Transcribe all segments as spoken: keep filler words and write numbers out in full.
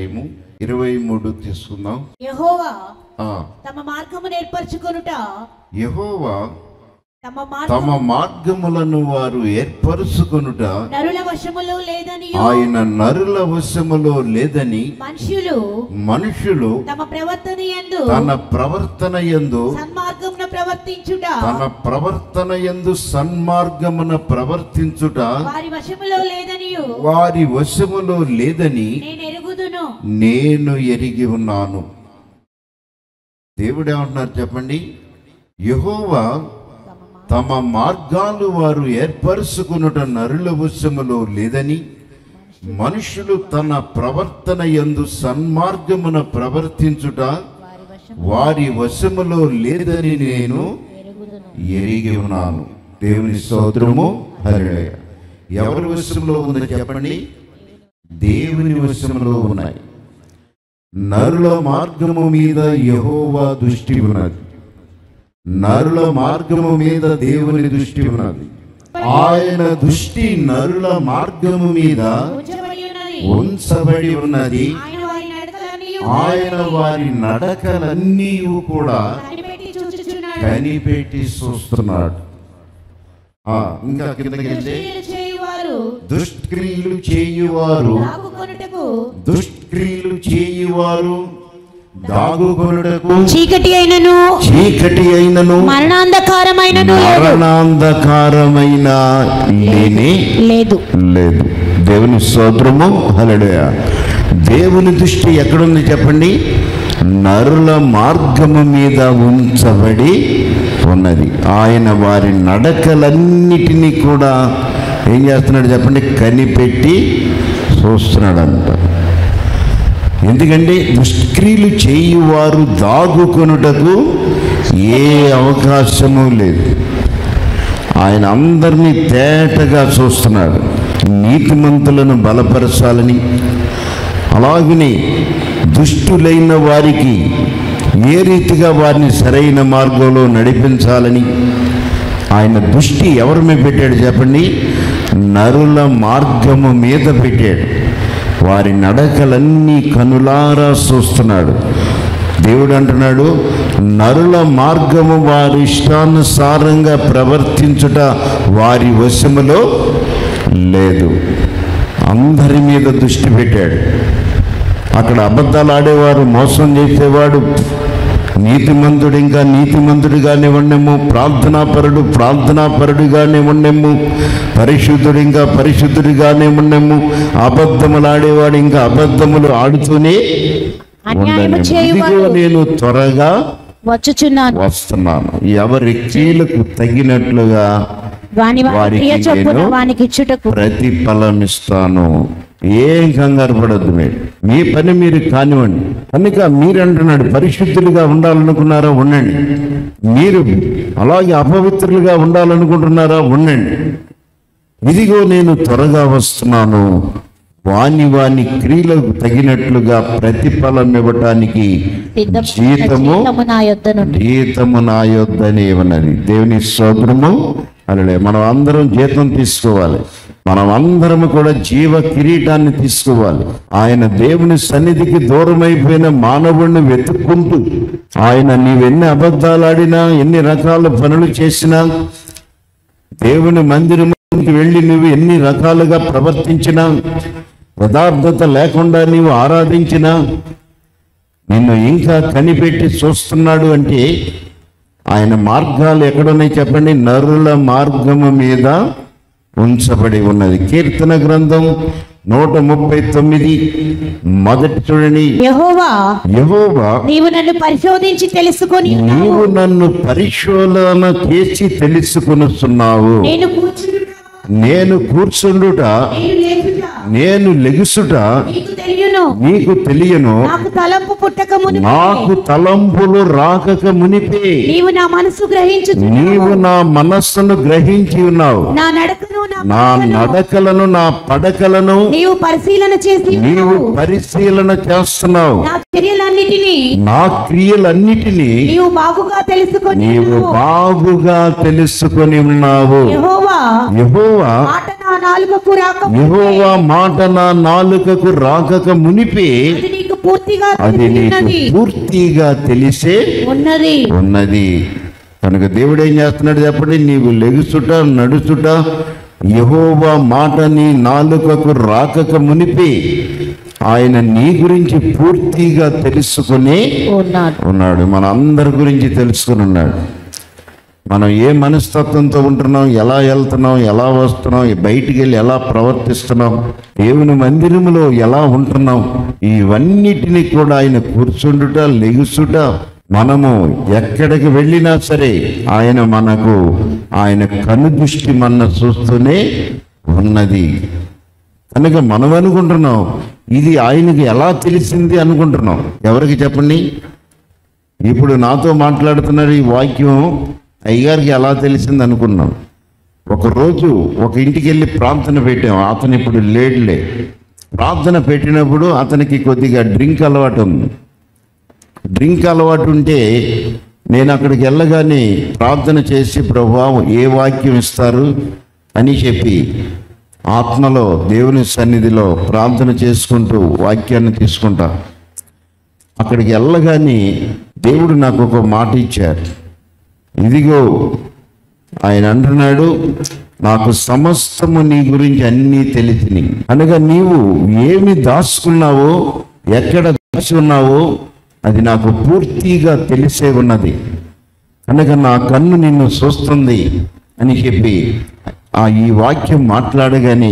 అధ్యాయము ఇరవై మూడు తీసుకుందాం. యెహోవా తమ మార్గమును ఏర్పరచుకొనుట, యెహోవా తమ మార్గములను వారు ఏర్పరచుకొనుట నరుల వశములో లేదని, ఆయన నరుల వశములో లేదని మనుషులు మనుషులు తమ ప్రవర్తన యందు తన ప్రవర్తన యందు సన్మార్గమున ప్రవర్తించుట తన ప్రవర్తన యందు సన్మార్గమున ప్రవర్తించుట వారి వశములో లేదని వారి వశములో లేదని నేను ఎరుగుదును నేను ఎరిగి ఉన్నాను. దేవుడు ఏమంటున్నారు చెప్పండి? యెహోవా తమ మార్గాలు వారు ఏర్పరచుకునుట నరుల వశములో లేదని, మనుషులు తన ప్రవర్తన యందు సన్మార్గమున ప్రవర్తించుట వారి వశములో లేదని నేను ఎరిగి ఉన్నాను. దేవుని స్తోత్రము. హల్లెలూయా. ఎవరి వశంలో ఉందని చెప్పండి? దేవుని వశంలో ఉన్నాయి. నరుల మార్గము మీద యెహోవా దృష్టి ఉన్నది. నరుల మార్గము మీద దేవుని దృష్టి ఉన్నది. ఆయన దృష్టి నరుల మార్గము మీద ఉంచబడి ఉన్నది. ఆయన వారి నడకలన్నీ కూడా కనిపెట్టి చూస్తున్నాడు. ఇంకా కిందకి వెళ్తే దుష్క్రియలు చేయువారు దుష్క్రియలు చేయువారు దాగుకొనుటకు చీకటి అయినను చీకటి అయినను మరణాంధకారమైనను మరణాంధకారమైన లేనే లేదు లేదు. దేవుని స్తోత్రము. హల్లెలూయా. దేవుని దృష్టి ఎక్కడుంది చెప్పండి? నరుల మార్గము మీద ఉంచబడి ఉన్నది. ఆయన వారి నడకలన్నిటినీ కూడా ఏం చేస్తున్నాడు చెప్పండి? కనిపెట్టి చూస్తున్నాడంట. ఎందుకంటే దుష్క్రియలు చేయువారు దాగుకొనుటకు ఏ అవకాశము లేదు. ఆయన అందరినీ తేటగా చూస్తున్నాడు. నీతిమంతులను బలపరచాలని, అలాగనే దుష్టులైన వారికి ఏ రీతిగా వారిని సరైన మార్గంలో నడిపించాలని ఆయన దృష్టి ఎవరి మీద పెట్టాడు చెప్పండి? నరుల మార్గము మీద పెట్టాడు. వారి నడకలన్నీ కనులారా చూస్తున్నాడు. దేవుడు అంటున్నాడు, నరుల మార్గము వారి ఇష్టానుసారంగా ప్రవర్తించుట వారి వశములో లేదు. అందరి మీద దృష్టి పెట్టాడు. అక్కడ అబద్ధాలు ఆడేవారు, మోసం చేసేవాడు నీతిమంతుడు ఇంకా నీతిమంతుడిగానే ఉండేము, ప్రార్థనాపరుడు ప్రార్థనాపరుడిగానే ఉండేము, పరిశుద్ధుడు ఇంకా పరిశుద్ధుడిగానే ఉండేము, అబద్ధములు ఆడేవాడు ఇంకా అబద్ధములు ఆడుతూనే ఉండేము. నేను త్వరగా వచ్చుచున్నాను వస్తున్నాను. ఎవరి క్రియలకు తగినట్లుగా వారికి ప్రతిఫలం ఇస్తాను. ఏం కంగారు పడద్దు. మీరు మీ పని మీరు కానివ్వండి. కనుక మీరు అంటున్నాడు, పరిశుద్ధులుగా ఉండాలనుకున్నారా ఉండండి. మీరు అలాగే అపవిత్రులుగా ఉండాలనుకుంటున్నారా ఉండండి. ఇదిగో నేను త్వరగా వస్తున్నాను. వాని వాని క్రియలకు తగినట్లుగా ప్రతిఫలం ఇవ్వటానికి జీతము జీతము నా యొద్దనే ఉన్నది. దేవుని స్తోత్రము. అలా మనం అందరం జీతం తీసుకోవాలి. మనం అందరము కూడా జీవ కిరీటాన్ని తీసుకోవాలి. ఆయన దేవుని సన్నిధికి దూరమైపోయిన మానవుడిని వెతుక్కుంటూ, ఆయన నీవెన్ని అబద్ధాలు ఆడినా, ఎన్ని రకాల పనులు చేసినా, దేవుని మందిరానికి వెళ్ళి నువ్వు ఎన్ని రకాలుగా ప్రవర్తించినా, యథార్థత లేకుండా నీవు ఆరాధించినా, నిన్ను ఇంకా కనిపెట్టి చూస్తున్నాడు. అంటే ఆయన మార్గాలు ఎక్కడున్నాయి చెప్పండి? నరుల మార్గము మీద ఉంచబడి ఉన్నది. కీర్తన గ్రంథం నూట ముప్పై తొమ్మిది మొదటి చూడండి. యెహోవా యెహోవా నీవు నన్ను పరిశోధించి తెలుసుకొని నీవు నన్ను పరిశోధన చేసి తెలుసుకొనుచున్నావు. నేను కూర్చుండుట నేను లెగుసుట నీకు తెలియను. నాకు తలంపు పుట్టక మునిపే నాకు తలంపులు రాకక మునిపే నీవు నా మనసు గ్రహించు నీవు నా మనస్సును గ్రహించి ఉన్నావు. నా నడకను నా నడకలను నా పడకలను నీవు పరిశీలన చేసి నీవు పరిశీలన చేస్తున్నావు. నా క్రియలన్నిటిని నా క్రియలన్నిటినీ నీవు బాగుగా తెలుసుకొని నీవు బాగుగా తెలుసుకొని ఉన్నావు. యెహోవా యెహోవా మాట నా నాలుకకు రాక యెహోవా మాట నా నాలుకకు రాకక మునిపే అది నీకు పూర్తిగా అది తెలిసి నీకు ఉన్నది పూర్తిగా తెలిసే ఉన్నది. ఉన్నది. కనుక దేవుడు ఏం చేస్తున్నాడు చెప్పండి, నీవు లెగుసుట నడుచుట యెహోవా మాట నీ నాలుకకు రాకక మునిపే ఆయన నీ గురించి పూర్తిగా తెలుసుకుని ఉన్నాడు. ఉన్నాడు. మన అందరి గురించి తెలుసుకుని ఉన్నాడు. మనం ఏ మనస్తత్వంతో ఉంటున్నాం, ఎలా వెళ్తున్నాం, ఎలా వస్తున్నాం, బయటికి వెళ్ళి ఎలా ప్రవర్తిస్తున్నాం, దేవుని మందిరములో ఎలా ఉంటున్నాం, ఇవన్నిటిని కూడా ఆయన కూర్చుండుట లెగుసుట, మనము ఎక్కడికి వెళ్ళినా సరే ఆయన మనకు ఆయన కనుదృష్టి మన చూస్తూనే ఉన్నది. కనుక మనం అనుకుంటున్నాం ఇది ఆయనకి ఎలా తెలిసింది అనుకుంటున్నాం. ఎవరికి చెప్పండి, ఇప్పుడు నాతో మాట్లాడుతున్నారు ఈ వాక్యం అయ్యగారికి ఎలా తెలిసింది అనుకున్నాం. ఒకరోజు ఒక ఇంటికి వెళ్ళి ప్రార్థన పెట్టాం. అతను ఇప్పుడు లేడులే. ప్రార్థన పెట్టినప్పుడు అతనికి కొద్దిగా డ్రింక్ అలవాటు ఉంది. డ్రింక్ అలవాటు ఉంటే నేను అక్కడికి వెళ్ళగానే ప్రార్థన చేసి ప్రభువా ఏ వాక్యం ఇస్తారు అని చెప్పి ఆత్మలో దేవుని సన్నిధిలో ప్రార్థన చేసుకుంటూ వాక్యాన్ని తీసుకుంటా. అక్కడికి వెళ్ళగానే దేవుడు నాకు ఒక మాట ఇచ్చారు. ఇదిగో ఆయన అంటున్నాడు, నాకు సమస్తము నీ గురించి అన్నీ తెలిసిని అనగా నీవు ఏమి దాచుకున్నావో ఎక్కడ దాచి ఉన్నావో అది నాకు పూర్తిగా తెలిసే ఉన్నది. కనుక నా కన్ను నిన్ను చూస్తుంది అని చెప్పి ఆ ఈ వాక్యం మాట్లాడగానే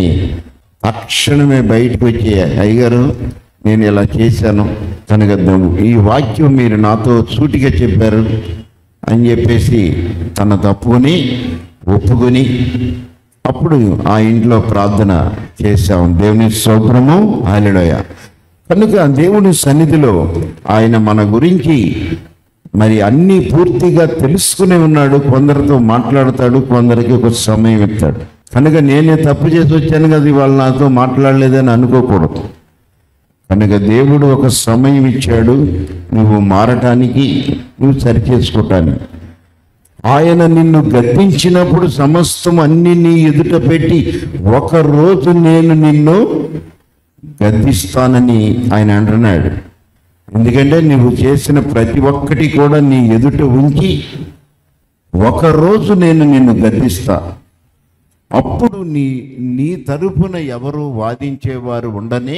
తక్షణమే బయటకు వచ్చి అయ్యగారు నేను ఇలా చేశాను కనుక ఈ వాక్యం మీరు నాతో సూటిగా చెప్పారు అని చెప్పేసి తన తప్పుకొని ఒప్పుకొని అప్పుడు ఆ ఇంట్లో ప్రార్థన చేశాం. దేవుని స్తోత్రము, హల్లెలూయా. కనుక దేవుని సన్నిధిలో ఆయన మన గురించి మరి అన్నీ పూర్తిగా తెలుసుకునే ఉన్నాడు. కొందరితో మాట్లాడతాడు, కొందరికి ఒక సమయం ఇస్తాడు. కనుక నేనే తప్పు చేసి వచ్చాను కదా ఇవాళ నాతో మాట్లాడలేదని అనుకోకూడదు. కనుక దేవుడు ఒక సమయం ఇచ్చాడు నువ్వు మారటానికి, నువ్వు సరిచేసుకోవటానికి. ఆయన నిన్ను గద్దించినప్పుడు సమస్తం అన్ని నీ ఎదుట పెట్టి ఒకరోజు నేను నిన్ను గద్దిస్తానని ఆయన అంటున్నాడు. ఎందుకంటే నువ్వు చేసిన ప్రతి ఒక్కటి కూడా నీ ఎదుట ఉంచి ఒకరోజు నేను నిన్ను గద్దిస్తా, అప్పుడు నీ నీ తరపున ఎవరు వాదించేవారు ఉండనే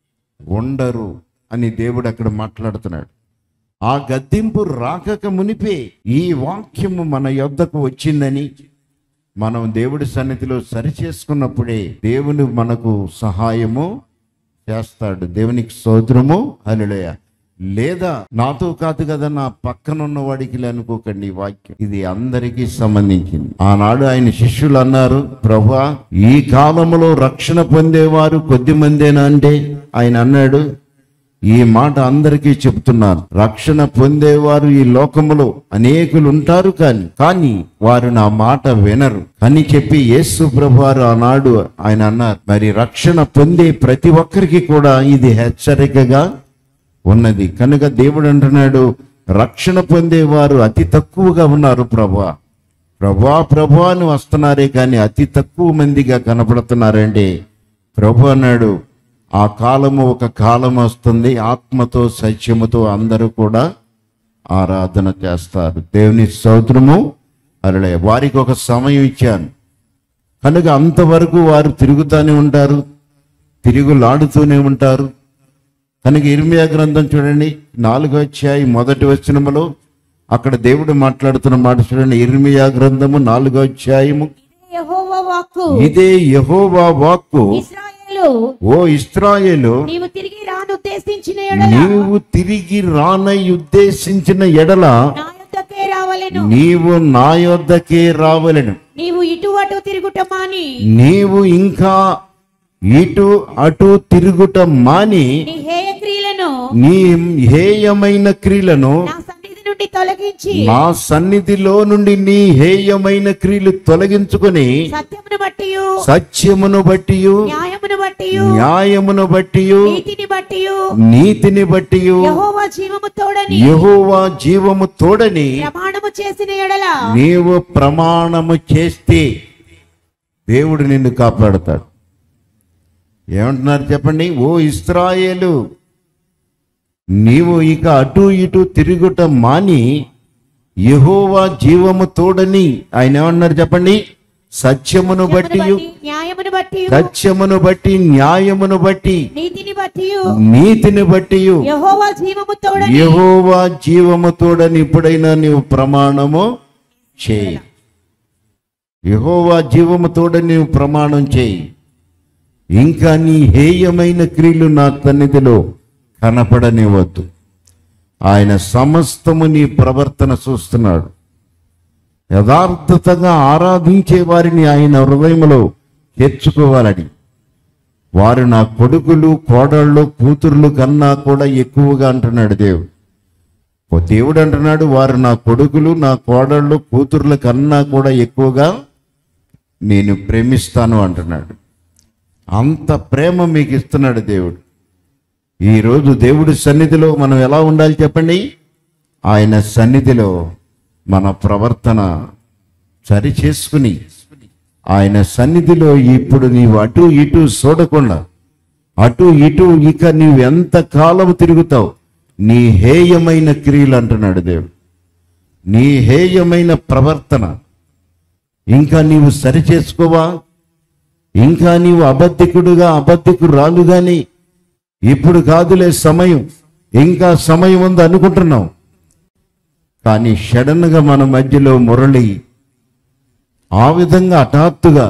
ఉండరు అని దేవుడు అక్కడ మాట్లాడుతున్నాడు. ఆ గద్దింపు రాకక మునిపే ఈ వాక్యము మన యొద్దకు వచ్చిందని మనం దేవుడి సన్నిధిలో సరిచేసుకున్నప్పుడే దేవుని మనకు సహాయము చేస్తాడు. దేవునికి స్తోత్రము, హల్లెలూయా. లేదా నాతో కాదు కదా నా పక్కన ఉన్న వాడికి అనుకోకండి. ఈ వాక్యం ఇది అందరికీ సంబంధించింది. ఆనాడు ఆయన శిష్యులు అన్నారు, ప్రభువా ఈ కాలంలో రక్షణ పొందేవారు కొద్ది మందేనా అంటే ఆయన అన్నాడు, ఈ మాట అందరికీ చెప్తున్నారు. రక్షణ పొందేవారు ఈ లోకములో అనేకులు ఉంటారు కానీ కానీ వారు నా మాట వినరు అని చెప్పి యేసు ప్రభువారు ఆనాడు ఆయన అన్నారు. మరి రక్షణ పొందే ప్రతి ఒక్కరికి కూడా ఇది హెచ్చరికగా ఉన్నది. కనుక దేవుడు అంటున్నాడు, రక్షణ పొందేవారు అతి తక్కువగా ఉన్నారు ప్రభా ప్రభా ప్రభా అని వస్తున్నారే కానీ అతి తక్కువ మందిగా కనపడుతున్నారండి. ప్రభు అన్నాడు, ఆ కాలము ఒక కాలం వస్తుంది, ఆత్మతో సత్యముతో అందరూ కూడా ఆరాధన చేస్తారు. దేవుని స్తోత్రము, హల్లెలూయా. వారికి ఒక సమయం ఇచ్చాను కనుక అంతవరకు వారు తిరుగుతూనే ఉంటారు, తిరుగులాడుతూనే ఉంటారు. కనుక ఇర్మియా గ్రంథం చూడండి, నాలుగో అధ్యాయం మొదటి వచనములో అక్కడ దేవుడు మాట్లాడుతున్న మాట చూడండి. ఇర్మియా గ్రంథము నాలుగో అధ్యాయము, యెహోవా వాక్కు, ఇదే యెహోవా వాక్కు, ఇశ్రాయేలు, ఓ ఇశ్రాయేలు, నీవు తిరిగి రానుద్దేశించిన ఎడల నీవు తిరిగి రానై ఉద్దేశించిన ఎడల నా యొద్దకే రావలెను. నీవు నా యొద్దకే రావలెను. నీవు ఇటు అటు తిరుగుట మాని నీవు ఇంకా ఇటు అటు తిరుగుట మాని నీ హేయ క్రియలను నీ హేయమైన క్రియలను నా సన్నిధి నుండి తొలగించి నా సన్నిధిలో నుండి నీ హేయమైన క్రియలు తొలగించుకొని సత్యమును బట్టి సత్యమును బట్టి న్యాయమును బట్టి న్యాయమును బట్టి నీతిని బట్టి నీతిని బట్టి యెహోవా జీవము తోడని యెహోవా జీవము తోడని ప్రమాణము చేసిన ఎడల నీవు ప్రమాణము చేస్తే దేవుడు నిన్ను కాపాడుతాడు. ఏమంటున్నారు చెప్పండి? ఓ ఇశ్రాయేలు, నీవు ఇక అటు ఇటు తిరుగుట మాని యెహోవా జీవము తోడని. ఆయన ఏమన్నారు చెప్పండి? సత్యమును బట్టి, న్యాయమును బట్టి, సత్యమును బట్టి, న్యాయమును బట్టి, నీతిని బట్టి, నీతిని బట్టి యెహోవా జీవము తోడని, యెహోవా జీవము తోడని ఇప్పుడైనా నీవు ప్రమాణము చేయి. యెహోవా జీవము తోడని నీవు ప్రమాణం చేయి. ఇంకా నీ హేయమైన క్రియలు నా సన్నిధిలో కనపడనివ్వద్దు. ఆయన సమస్తము నీ ప్రవర్తన చూస్తున్నాడు. యథార్థతగా ఆరాధించే వారిని ఆయన హృదయంలో చేర్చుకోవాలని. వారు నా కొడుకులు, కోడళ్ళు, కూతుర్లు కన్నా కూడా ఎక్కువగా అంటున్నాడు దేవుడు. ఓ దేవుడు అంటున్నాడు, వారు నా కొడుకులు, నా కోడళ్ళు, కూతుర్ల కన్నా కూడా ఎక్కువగా నేను ప్రేమిస్తాను అంటున్నాడు. అంత ప్రేమ మీకు ఇస్తున్నాడు దేవుడు. ఈరోజు దేవుడి సన్నిధిలో మనం ఎలా ఉండాలి చెప్పండి? ఆయన సన్నిధిలో మన ప్రవర్తన సరి చేసుకుని, ఆయన సన్నిధిలో ఇప్పుడు నీవు అటు ఇటు చూడకుండా, అటు ఇటు ఇక నీవు ఎంత కాలం తిరుగుతావు, నీ హేయమైన క్రియలు అంటున్నాడు దేవుడు. నీ హేయమైన ప్రవర్తన ఇంకా నీవు సరి చేసుకోవా? ఇంకా నీవు అబద్ధికుడుగా, అబద్ధికురాలుగాని ఇప్పుడు కాదులే సమయం, ఇంకా సమయం ఉంది అనుకుంటున్నావు. కానీ సడన్గా మన మధ్యలో మురళి ఆ విధంగా హఠాత్తుగా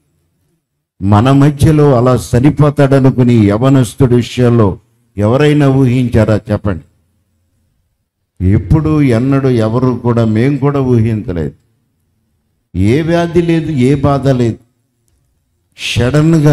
మన మధ్యలో అలా సరిపోతాడనుకుని యవనస్తుడి విషయంలో ఎవరైనా ఊహించారా చెప్పండి? ఎప్పుడు ఎన్నడూ ఎవరు కూడా, మేము కూడా ఊహించలేదు. ఏ వ్యాధి లేదు, ఏ బాధ లేదు. సడన్గా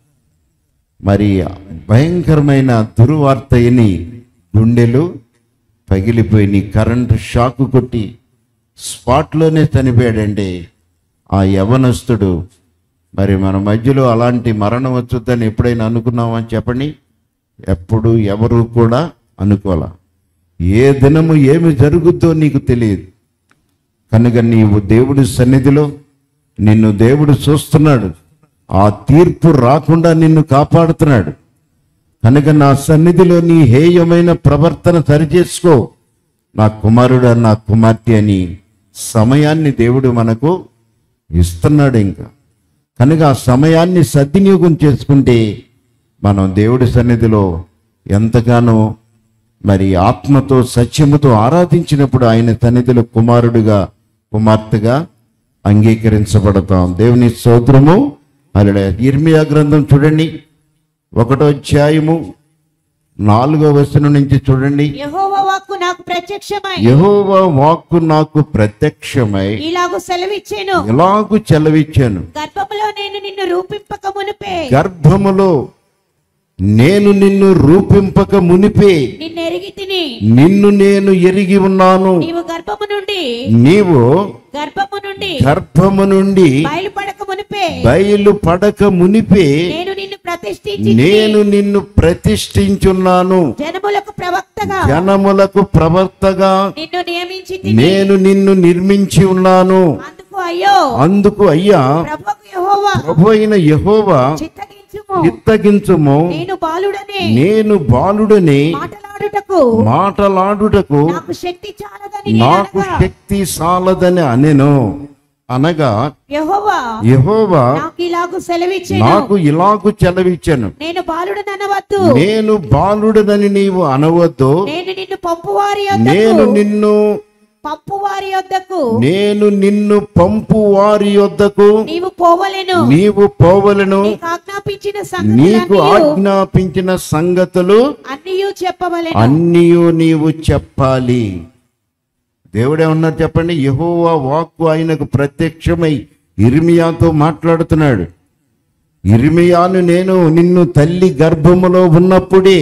మరి భయంకరమైన దుర్వార్త అయిని గుండెలు పగిలిపోయి కరెంటు షాకు కొట్టి స్పాట్లోనే చనిపోయాడండి ఆ యవనస్తుడు. మరి మన మధ్యలో అలాంటి మరణం వచ్చుద్దని ఎప్పుడైనా అనుకున్నామని చెప్పండి? ఎప్పుడు ఎవరు కూడా అనుకోలే. ఏ దినము ఏమి జరుగుద్దో నీకు తెలియదు. కనుక నీవు దేవుడి సన్నిధిలో నిన్ను దేవుడు చూస్తున్నాడు. ఆ తీర్పు రాకుండా నిన్ను కాపాడుతున్నాడు. కనుక నా సన్నిధిలో నీ హేయమైన ప్రవర్తన సరిచేసుకో నా కుమారుడు, నా కుమార్తె అని సమయాన్ని దేవుడు మనకు ఇస్తున్నాడు. ఇంకా కనుక ఆ సమయాన్ని సద్వినియోగం చేసుకుంటే మనం దేవుడి సన్నిధిలో ఎంతగానో మరి ఆత్మతో సత్యముతో ఆరాధించినప్పుడు ఆయన సన్నిధిలో కుమారుడిగా, కుమార్తెగా అంగీకరించబడతాం. దేవుని స్తోత్రము. హల్లెలూయా. ఇర్మియా గ్రంథం చూడండి, ఒకటో అధ్యాయము నాలుగో వచనం నుంచి చూడండి. యెహోవా వాక్కు నాకు ప్రత్యక్షమై, యెహోవా వాక్కు నాకు ప్రత్యక్షమై ఇలాగు సెలవిచ్చెను, ఇలాగు చెలవిచ్చాను. గర్భములో నేను నిన్ను రూపింపక మునిపే, గర్భములో నేను నిన్ను రూపింపక మునిపే నిన్ను ఎరిగి తిని, నిన్ను నేను ఎరిగి ఉన్నాను. నీవు గర్భము నుండి నీవు గర్భము నుండి గర్భము నుండి బయలుపడక మునిపే, బయలు పడక మునిపే నేను నిన్ను ప్రతిష్ఠించి నేను నిన్ను ప్రతిష్ఠించున్నాను. జనములకు ప్రవక్తగా జనములకు ప్రవక్తగా నిన్ను నియమించి తిని, నేను నిన్ను నిర్మించి ఉన్నాను. అందుకు అయ్యో అందుకు అయ్యా ప్రభువు యెహోవా ప్రభు అయిన యెహోవా చిత్తగించుము, చిత్తగించుము. నేను బాలుడనే నేను బాలుడని మాటలాడుటకు మాటలాడుటకు నాకు శక్తి చాలదని నాకు నేననగా, శక్తి సాలదని అనెను. అనగా యెహోవా యెహోవా నాకు ఇలాగు సెలవిచ్చెను, నాకు ఇలాగు చెలవిచ్చెను. నేను బాలుడననవద్దు, నేను బాలుడనని నీవు అనవద్దు. నేను నిన్ను పంపువారి నేను యొద్దకు నిన్ను పంపువారి యొద్దకు నేను నిన్ను పంపు వారి యొద్దకు నీవు పోవలెను, నీవు పోవలను. నీకు ఆజ్ఞాపించిన నీకు సంగతులన్నీయు ఆజ్ఞాపించిన సంగతులు అన్నీయు చెప్పవలెను. అన్నీయు నీవు చెప్పాలి. దేవుడే ఉన్నారు చెప్పండి. యెహోవా వాక్కు ఆయనకు ప్రత్యక్షమై ఇర్మియాతో మాట్లాడుతున్నాడు. ఇర్మియాను నేను నిన్ను తల్లి గర్భములో ఉన్నప్పుడే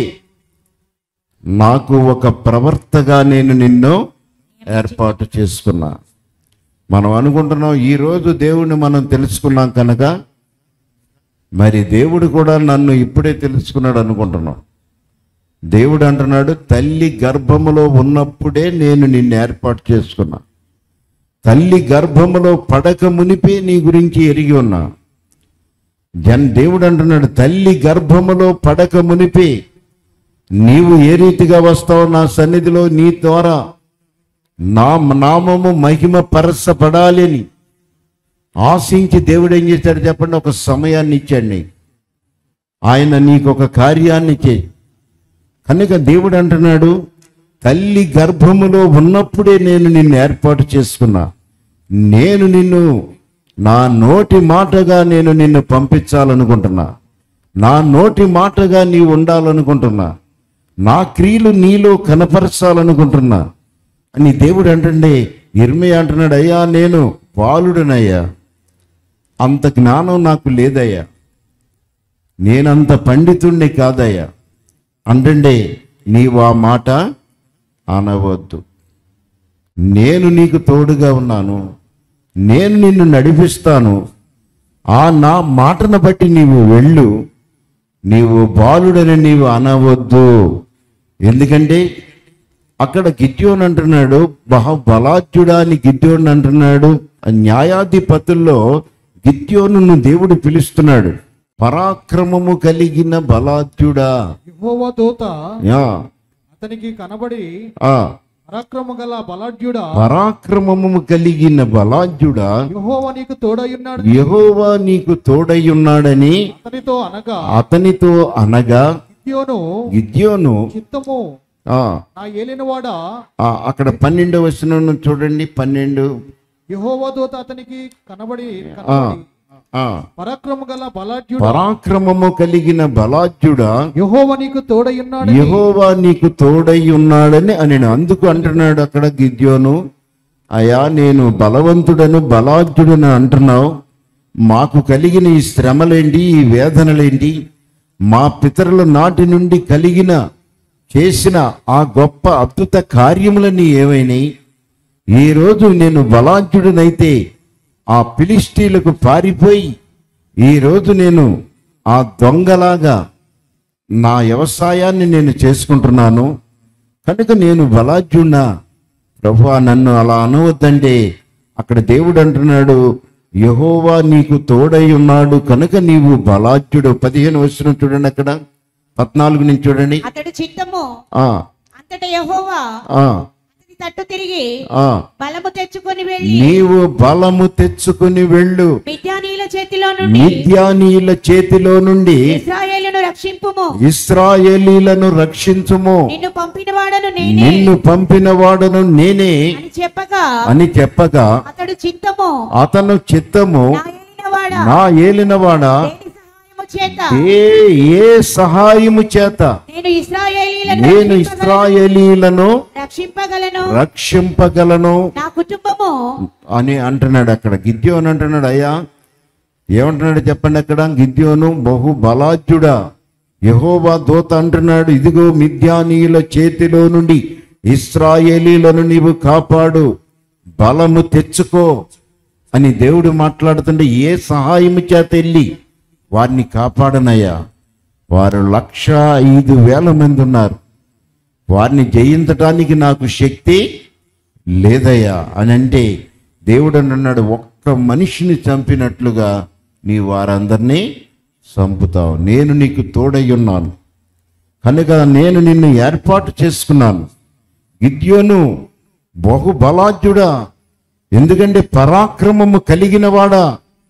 నాకు ఒక ప్రవర్తగా నేను నిన్ను ఏర్పాటు చేసుకున్నా. మనం అనుకుంటున్నాం ఈరోజు దేవుణ్ణి మనం తెలుసుకున్నాం కనుక మరి దేవుడు కూడా నన్ను ఇప్పుడే తెలుసుకున్నాడు అనుకుంటున్నాం. దేవుడు అంటున్నాడు, తల్లి గర్భములో ఉన్నప్పుడే నేను నిన్ను ఏర్పాటు చేసుకున్నా. తల్లి గర్భములో పడక మునిపే నీ గురించి ఎరిగి ఉన్నా. జన్ దేవుడు అంటున్నాడు, తల్లి గర్భములో పడక మునిపి నీవు ఏ రీతిగా వస్తావు నా సన్నిధిలో, నీ ద్వారా నా నామము మహిమ పరచబడాలి అని ఆశించి దేవుడు ఏం చేశాడు చెప్పండి? ఒక సమయాన్ని ఇచ్చాడు. ఆయన నీకు ఒక కార్యాన్ని చే కనుక దేవుడు అంటున్నాడు, తల్లి గర్భములో ఉన్నప్పుడే నేను నిన్ను ఏర్పాటు చేసుకున్నా. నేను నిన్ను నా నోటి మాటగా నేను నిన్ను పంపించాలనుకుంటున్నా. నా నోటి మాటగా నీవు ఉండాలనుకుంటున్నా. నా క్రియలు నీలో కనపరచాలనుకుంటున్నా అని దేవుడు అంటుండే. ఇర్మీయా అంటున్నాడు, అయ్యా నేను బాలుడనయ్యా, అంత జ్ఞానం నాకు లేదయ్యా, నేనంత పండితుణ్ణి కాదయ్యా అంటుండే. నీవు ఆ మాట అనవద్దు, నేను నీకు తోడుగా ఉన్నాను, నేను నిన్ను నడిపిస్తాను, ఆ నా మాటను బట్టి నీవు వెళ్ళు, నీవు బాలుడని నీవు అనవద్దు. ఎందుకంటే అక్కడ గిద్యోను అంటున్నాడు, బహు బలాఢ్యుడా అని గిద్యోను అంటున్నాడు. న్యాయాధిపతుల్లో గిద్యోనును దేవుడు పిలుస్తున్నాడు, పరాక్రమము కలిగిన బలాఢ్యుడా. యెహోవా దూత యా అతనికి కనబడి, ఆ పరాక్రమ గల బలాఢ్యుడా, పరాక్రమము కలిగిన బలాఢ్యుడా, యెహోవా నీకు తోడయ్యున్నాడు, యెహోవా నీకు తోడయ్యున్నాడని అతనితో అనగా అతనితో అనగా గిద్యోను గిద్యోను చిత్తము ఆ నా ఏలినవాడా, ఆ, అక్కడ పన్నెండు వచనం చూడండి. పన్నెండు యెహోవా దూత అతనికి కనబడి ఆ కనబడి ఆ పరాక్రమ గల బలాఢ్యుడా, పరాక్రమము కలిగిన బలాఢ్యుడా, యెహోవా నీకు తోడయ్యున్నాడు, యెహోవా నీకు తోడై ఉన్నాడని అని అందుకు అంటున్నాడు అక్కడ గిద్యోను. అయా నేను బలవంతుడను బలాఢ్యుడను అంటున్నావు, మాకు కలిగిన ఈ శ్రమలేంటి, ఈ వేదనలేంటి, మా పితరుల నాటి నుండి కలిగిన చేసిన ఆ గొప్ప అద్భుత కార్యములన్నీ ఏమైనాయి? ఈరోజు నేను బలాఢ్యుడనైతే ఆ ఫిలిష్తీలకు పారిపోయి ఈరోజు నేను ఆ దొంగలాగా నా వ్యవసాయాన్ని నేను చేసుకుంటున్నాను, కనుక నేను బలాఢ్యున్నా. ప్రభువా నన్ను అలా అనవద్దంటే అక్కడ దేవుడు అంటున్నాడు, యెహోవా నీకు తోడై ఉన్నాడు కనుక నీవు బలాఢ్యుడు. పదిహేను వచనం చూడండి, అక్కడ పద్నాలుగు నుంచి చూడండి. అతడు చిత్తము ఆ అంతట యెహోవా ఆ అతని తట్టు తిరిగి ఆ బలము తెచ్చుకొని వెళ్ళి నీవు బలము తెచ్చుకుని వెళ్ళు, మిద్యానీయుల చేతిలో నుండి మిద్యానీయుల చేతిలో నుండి ఇశ్రాయేలును రక్షింపుము, ఇశ్రాయేలీలను రక్షించుము, నిన్ను పంపిన వాడను నేనే నిన్ను పంపిన వాడను నేనే అని చెప్పగా అని చెప్పగా అతడు చిత్తము అతను చిత్తము నా ఏలినవాడా నా ఏలినవాడా దేని సహాయము చేత ఏ ఏ సహాయము చేత నేను ఇశ్రాయేలీయులను నేను రక్షింపగలను, ఇశ్రాయేలీలను రక్షింపగలను, రక్షింపగలను నా కుటుంబము అని అంటున్నాడు. అక్కడ గిద్యోను అంటున్నాడు, అయ్యా ఏమంటున్నాడు చెప్పండి. అక్కడ గిద్యోను బహు బలాఢ్యుడా, యెహోవా దూత అంటున్నాడు, ఇదిగో మిద్యానీయుల చేతిలో నుండి ఇశ్రాయేలీలను నీవు కాపాడు, బలము తెచ్చుకో అని దేవుడు మాట్లాడుతుంటే ఏ సహాయము చేత వెళ్ళి వారిని కాపాడనయ్యా? వారు లక్ష ఐదు వేల మంది ఉన్నారు, వారిని జయించటానికి నాకు శక్తి లేదయ్యా అని అంటే దేవుడు అన్నాడు, ఒక్క మనిషిని చంపినట్లుగా నీ వారందరినీ చంపుతావు, నేను నీకు తోడై ఉన్నాను కనుక నేను నిన్ను ఏర్పాటు చేసుకున్నాను. గిద్యోను బహు బలాఢ్యుడా, ఎందుకంటే పరాక్రమము కలిగినవాడా,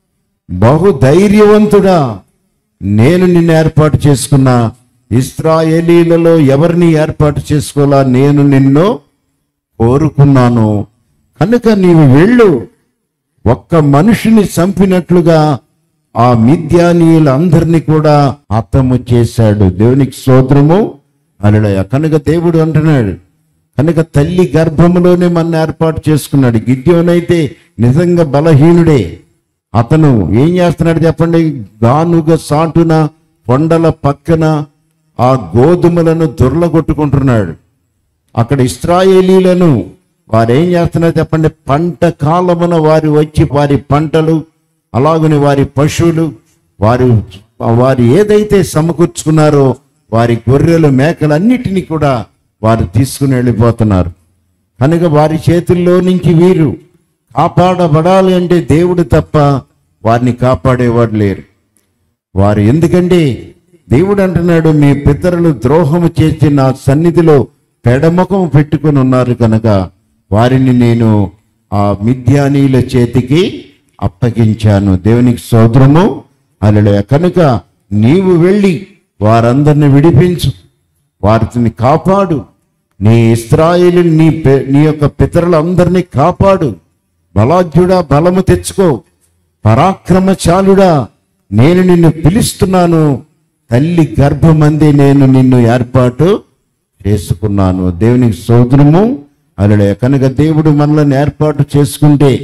బహు ధైర్యవంతుడా, నేను నిన్ను ఏర్పాటు చేసుకున్నా. ఇశ్రాయేలీలలో ఎవరిని ఏర్పాటు చేసుకోవాలా? నేను నిన్ను కోరుకున్నాను కనుక నీవు వెళ్ళు, ఒక్క మనిషిని చంపినట్లుగా ఆ మిద్యానీయులందరినీ కూడా హతము చేశాడు. దేవునికి స్తోత్రము హల్లెలూయా. కనుక దేవుడు అంటున్నాడు, కనుక తల్లి గర్భములోనే మన ఏర్పాటు చేసుకున్నాడు. గిద్యోనైతే నిజంగా బలహీనుడే. అతను ఏం చేస్తున్నాడు చెప్పండి? గానుగ సాటున కొండల పక్కన ఆ గోధుమలను దొర్లగొట్టుకుంటున్నాడు. అక్కడ ఇశ్రాయేలీలను వారు ఏం చేస్తున్నారు చెప్పండి? పంట కాలమున వారు వచ్చి వారి పంటలు అలాగని వారి పశువులు వారు వారు ఏదైతే సమకూర్చుకున్నారో వారి గొర్రెలు మేకలు అన్నిటినీ కూడా వారు తీసుకుని వెళ్ళిపోతున్నారు. కనుక వారి చేతుల్లో నుంచి వీరు కాపాడబడాలి అంటే దేవుడు తప్ప వారిని కాపాడేవాడు లేరు. వారు ఎందుకంటే దేవుడు అంటున్నాడు, మీ పితరులు ద్రోహము చేసి నా సన్నిధిలో పెడముఖం పెట్టుకుని ఉన్నారు కనుక వారిని నేను ఆ మిద్యానీయుల చేతికి అప్పగించాను. దేవునికి స్తోత్రము. హల్లెలూయా. కనుక నీవు వెళ్ళి వారందరిని విడిపించు, వారిని కాపాడు. నీ ఇశ్రాయేలు నీ నీ యొక్క పితరులందరినీ కాపాడు. బలాఢ్యుడా, బలము తెచ్చుకో. పరాక్రమశాలుడా, నేను నిన్ను పిలుస్తున్నాను. తల్లి గర్భమందే నేను నిన్ను ఏర్పాటు చేసుకున్నాను. దేవునికి స్తోత్రము. హల్లెలూయా. కనుక దేవుడు మనల్ని ఏర్పాటు చేసుకుంటే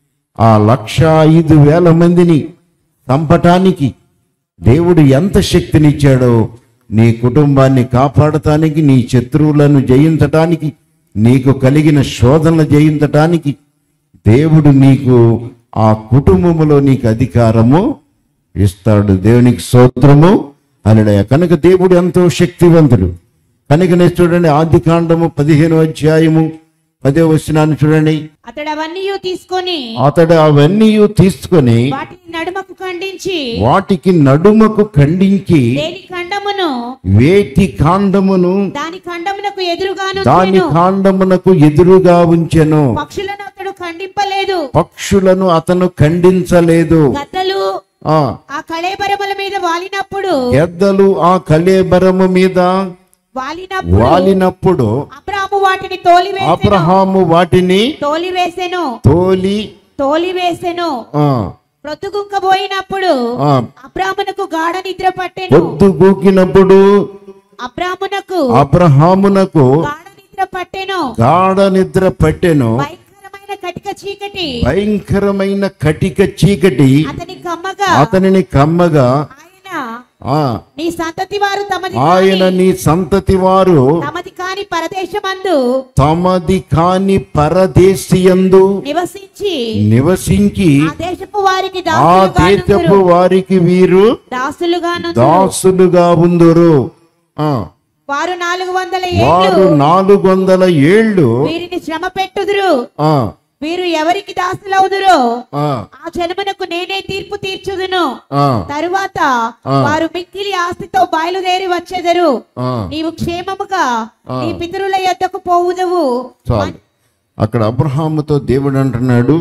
ఆ లక్ష ఐదు వేల మందిని చంపటానికి దేవుడు ఎంత శక్తినిచ్చాడో, నీ కుటుంబాన్ని కాపాడటానికి, నీ శత్రువులను జయించటానికి, నీకు కలిగిన శోధనలు జయించటానికి దేవుడు నీకు ఆ కుటుంబములో నీకు అధికారము ఇస్తాడు. దేవునికి స్తోత్రము. హల్లెలూయా. కనుక దేవుడు ఎంతో శక్తివంతుడు. కనుకనే చూడండి, ఆది కాండము పదిహేను అధ్యాయము పదే వచనాన్ని చూడండి. అతడు అవన్నీ తీసుకొని అతడు అవన్నీ తీసుకొని వాటిని నడుమకు ఖండించి వాటికి నడుమకు ఖండించి దేని ఖండమును వేటి కాండమును దాని ఖండమునకు ఎదురుగాను దాని కాండమునకు ఎదురుగా ఉంచెను. పక్షులను అతడు ఖండింపలేదు, పక్షులను అతను ఖండించలేదు. గద్దలు ఆ ఆ కళేబరముల మీద వాలినప్పుడు గెద్దలు ఆ కళేబరము మీద వాలినప్పుడు వాలినప్పుడు అబ్రాము వాటిని తోలివేసెను అబ్రహాము వాటిని తోలివేసెను తోలి తోలివేసెను ఆ ప్రొద్దుగుంకబోయినప్పుడు ఆ అబ్రామునకు గాఢ నిద్ర పట్టెను. పొద్దు గూకినప్పుడు అబ్రామునకు అబ్రహామునకు గాఢ నిద్ర పట్టెను. గాఢ నిద్ర పట్టెను. భయంకరమైన కటిక చీకటి భయంకరమైన కటిక చీకటి అతని కమ్మగా అతనిని కమ్మగా ఆయన ఆ నీ సంతతి వారు తమది ఆయన కాని- నీ సంతతి వారు తమది కాని పరదేశమందు తమది కాని పరదేశియందు నివసించి నివసించి ఆ దేశపు వారికి ఆ దాసులుగా దేశపు నుందురు. వారికి వీరు దాసులుగా నుందురు. దాసులుగా ఉందురు. ఆ వారు నాలుగు వందల వారు ఏళ్ళు నాలుగు వందల ఏళ్ళు వీరిని శ్రమ పెట్టుదురు. ఆ వీరు ఎవరికి దాసులవుదురో ఆ ఆ జనమునకు నేనే తీర్పు తీర్చుదును. ఆ తరువాత ఆ. వారు మిక్కిలి ఆస్తితో బయలుదేరి వచ్చెదరు. ఆ నీవు క్షేమముగా ఆ. నీ పితరుల యొద్దకు పోవుదవు. చాలు. అక్కడ అబ్రహాముతో దేవుడు అంటున్నాడు,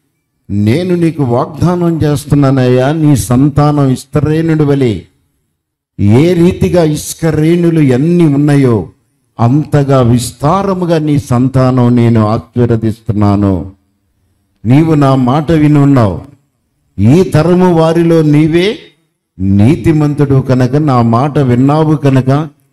నేను నీకు వాగ్దానం చేస్తున్నానయ్యా, నీ సంతానం ఇస్కరేణుడి వలె ఏ రీతిగా ఇస్కరేణులు ఎన్ని ఉన్నాయో అంతగా విస్తారముగా నీ సంతానం నేను ఆశీర్వదిస్తున్నాను. నీవు నా మాట వినున్నావు. ఈ తరము వారిలో నీవే నీతిమంతుడు కనుక నా మాట విన్నావు కనుక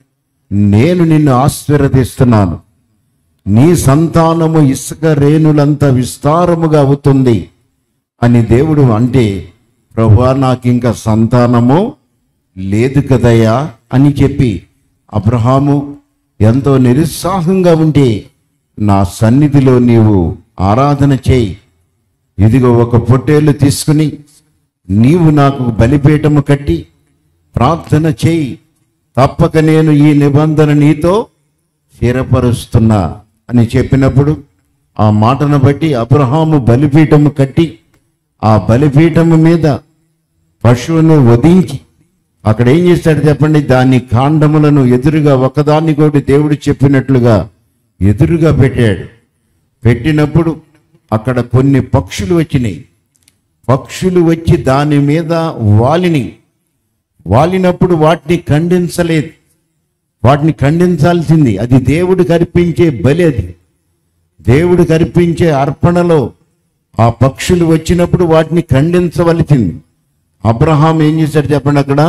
నేను నిన్ను ఆశీర్వదిస్తున్నాను. నీ సంతానము ఇసుక రేణులంత విస్తారముగా అవుతుంది అని దేవుడు అంటే, ప్రభువా నాకు ఇంకా సంతానము లేదు కదయ్యా అని చెప్పి అబ్రహాము ఎంతో నిరుత్సాహంగా ఉంటే, నా సన్నిధిలో నీవు ఆరాధన చేయి, ఇదిగో ఒక పొట్టేలు తీసుకుని నీవు నాకు బలిపీఠము కట్టి ప్రార్థన చేయి, తప్పక నేను ఈ నిబంధన నీతో స్థిరపరుస్తున్నా అని చెప్పినప్పుడు ఆ మాటను బట్టి అబ్రహాము బలిపీఠము కట్టి ఆ బలిపీఠము మీద పశువును వధించి అక్కడ ఏం చేశాడు చెప్పండి, దాని కాండములను ఎదురుగా ఒకదాన్ని కూడా దేవుడు చెప్పినట్లుగా ఎదురుగా పెట్టాడు. పెట్టినప్పుడు అక్కడ కొన్ని పక్షులు వచ్చినాయి. పక్షులు వచ్చి దాని మీద వాలిని వాలినప్పుడు వాటిని ఖండించలేదు. వాటిని ఖండించాల్సింది, అది దేవుడికి అర్పించే బలి, అది దేవుడికి అర్పించే అర్పణలో ఆ పక్షులు వచ్చినప్పుడు వాటిని ఖండించవలసింది. అబ్రహాం ఏం చేశాడు చెప్పండి, అక్కడ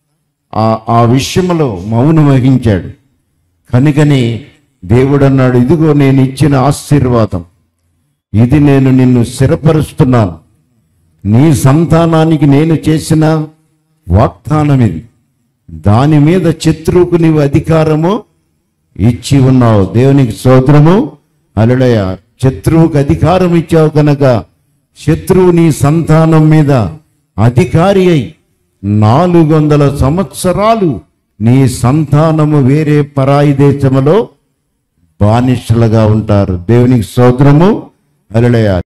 ఆ ఆ విషయంలో మౌనం వహించాడు. కనుకని దేవుడు అన్నాడు, ఇదిగో నేను ఇచ్చిన ఆశీర్వాదం ఇది, నేను నిన్ను స్థిరపరుస్తున్నాను. నీ సంతానానికి నేను చేసిన వాగ్దానం ఇది. దాని మీద శత్రువుకు నీవు అధికారము ఇచ్చి ఉన్నావు. దేవునికి స్తోత్రము. హల్లెలూయా. శత్రువుకు అధికారం ఇచ్చావు కనుక శత్రువు నీ సంతానం మీద అధికారి అయి నాలుగు వందల సంవత్సరాలు నీ సంతానము వేరే పరాయి దేశములో బానిసలుగా ఉంటారు. దేవునికి స్తోత్రము. హల్లెలూయా.